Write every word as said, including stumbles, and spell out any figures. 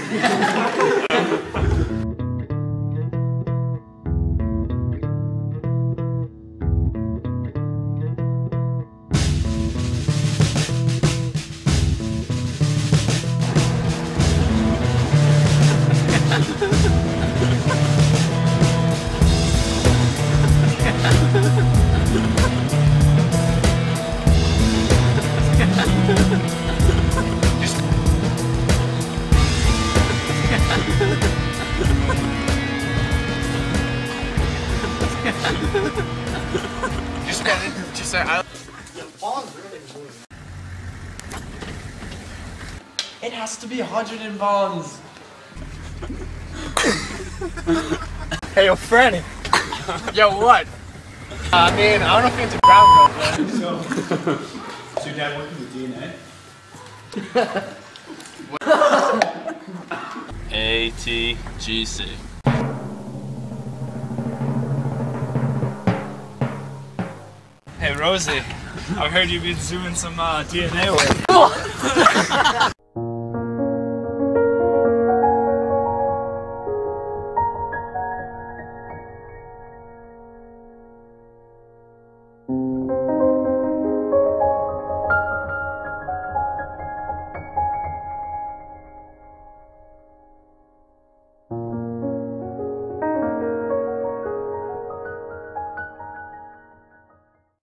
Just get it. Just say I. It has to be a hundred in bonds. Hey, yo, Franny. Yo, what? I mean, I don't know if you're into brown girls, man. So your dad working with D N A? A T G C. Hey Rosie, I heard you've been doing some uh, D N A work.